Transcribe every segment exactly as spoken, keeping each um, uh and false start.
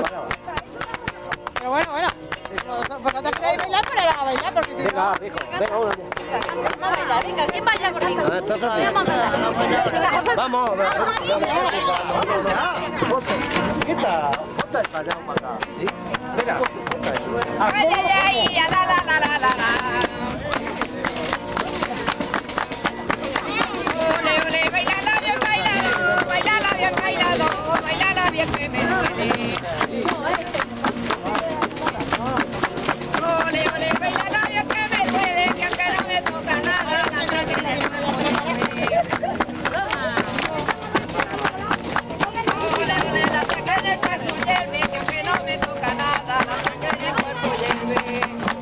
Pero bueno, bueno. Vosotros queréis bailar, pero era a bailar porque si no... Venga, hijo, venga, uno. Vamos a bailar, venga, ¿quién baila conmigo? Vamos, vamos. Quita, ponte el callao para acá. ¿Sí? Venga. Ay, ay, ay, la, la, la, la, la, la. Ole, ole, bailala bien bailado, bailala bien bailado, bailala bien que me duele. Ole, ole, bailala bien que me duele, que aunque no me toca nada, nada que me duele. Ole, ole, la saca en el cuerpo hierve, que aunque no me toca nada, la saca en el cuerpo hierve.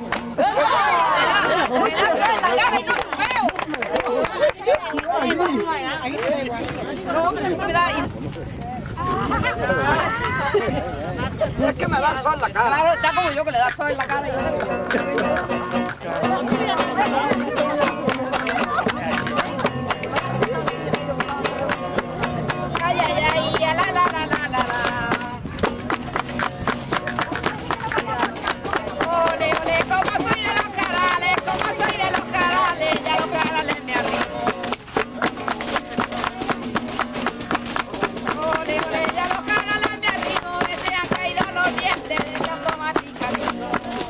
Me la suelta, ya no veo. No, me da ahí. Es que me da el sol en la cara. Claro, está como yo que le da sol en la cara. Ay, ay, ay, la, la, la, la, la, la. Ole, ole, como soy de los carales, como soy de los carales, ya los carales me arrimo. Ole, ole, ya los carales me arrimo, me se han caído los dientes de tanto masticadito.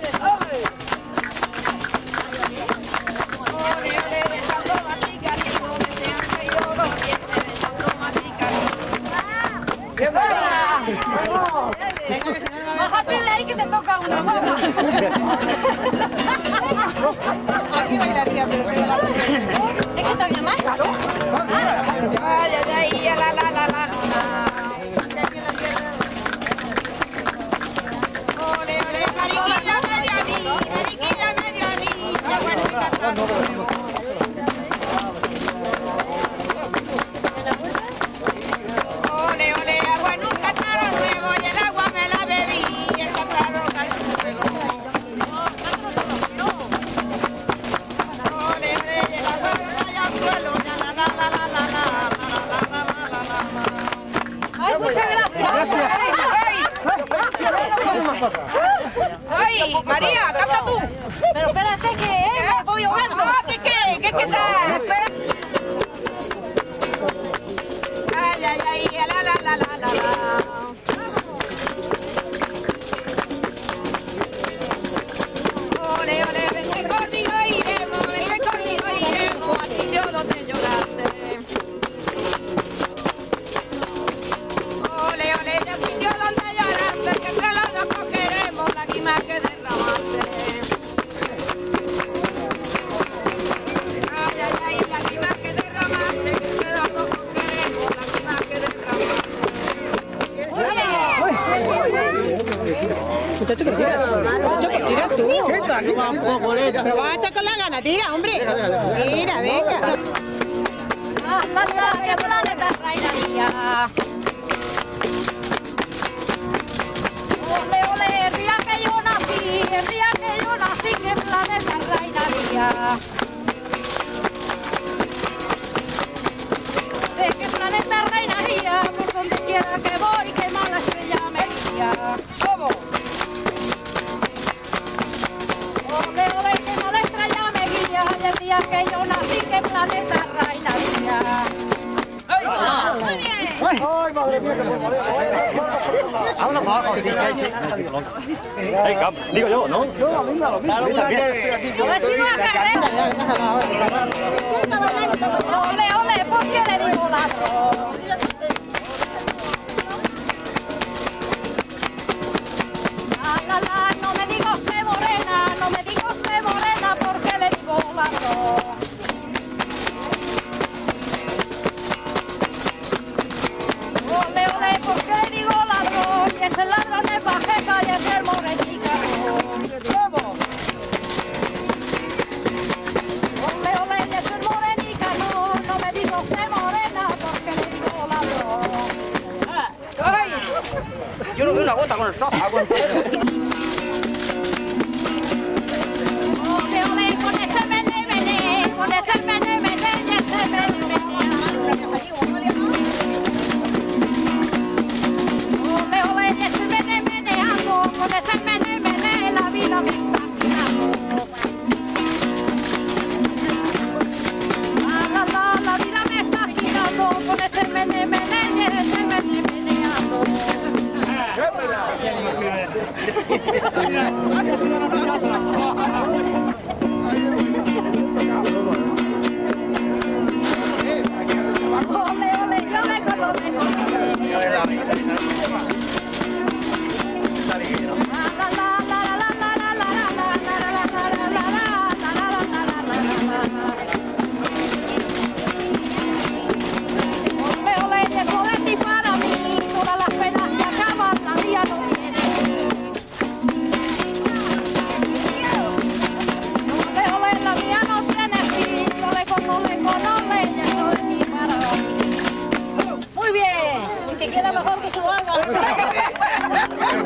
Ole, ole, de tanto masticadito, me se han caído los dientes de tanto masticadito. Bájate de ahí que te toca una mamá. Aquí bailaría, pero que la... Es que está bien más caro. Ay, ay, ay, la, la, la, la, la. Ole, ole, mariquilla medio a mí, mariquilla medio a mí. Ya bueno, cantando nuevo. Ole, ole, agua en un cantaro nuevo y el agua me la bebí y el cantaro cayó en el suelo. Ole, ole, y el agua me cayó al suelo. Ya la, la, la, la, la, la, la, la, la, la, la, la. Ay, muchas gracias. Ay, ay, María, canta tú. Pero espérate que eh, me voy ahogando. ¿Qué, qué? ¿Qué, qué está? Espera. Ay, ay, ay, la, la, la, la, la, la. Ole, ole, vente conmigo y iremos, vente conmigo y iremos al sitio donde lloraste. Ole, ole, al sitio donde lloraste, que entre los dos cogeremos lágrimas que derramaste. Ay, ay, ay, lágrimas que derramaste, que entre los dos cogeremos lágrimas que derramaste. Muchacho, que tira. Muchacho, que tira tú. Pero basta con la gana, tira, hombre. Mira, venga. Ah, la, la, que planeta reinaría. Ole, ole, el día que yo nací, el día que yo nací, que planeta reinaría. ¿De qué planeta reinaría? Por donde quiera que voy, que mala estrella me guía. ¿Cómo? Ole, ole, que mala estrella me guía. Y el día que yo nací, que planeta reinaría. Muy bien. Ay, madre mía, que por morir. Habla bajo, sí, sí, sí. Digo yo, ¿no? No, a mí me da lo mismo. A ver si va a caer. Ole, ole, ¿por qué le digo ladrón? La, la, la, no me digo usted morena, no me digo usted morena, ¿por qué le digo ladrón? Ole, ole, ¿por qué le digo ladrón? Y ese ladrón es Pajeca y ese es morenica. ¿Cómo? Ole, ole, y ese es morenica, no, no me digo usted morena, porque le digo ladrón. ¡Ay! Yo no veo una gota con el sol. Ole, ole, con ese mene, mene, con ese mene, mene, y ese mene, mene. Ole, ole, y ese mene, mene,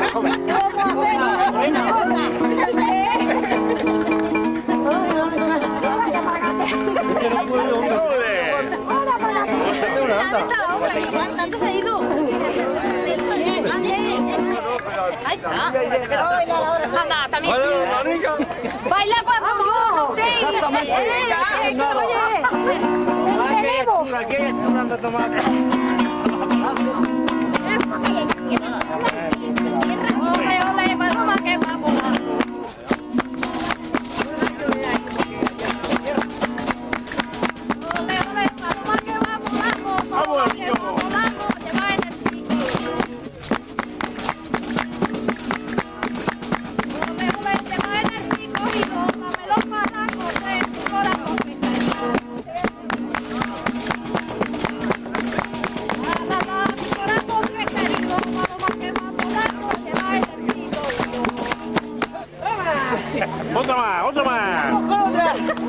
Ahí está. Anda, también. Baila cuando te Exactamente. Aquí está dando tomate. Ole, ole, paloma que va volando. Ole, ole, paloma que va volando. Paloma que va volando, lleva en el pico. Ole, ole, lleva en el pico y rópame los palangos de tu corazón que está en la, la, la, mi corazón que está herido, paloma que va volando, lleva en el pico. Otra más, otra más.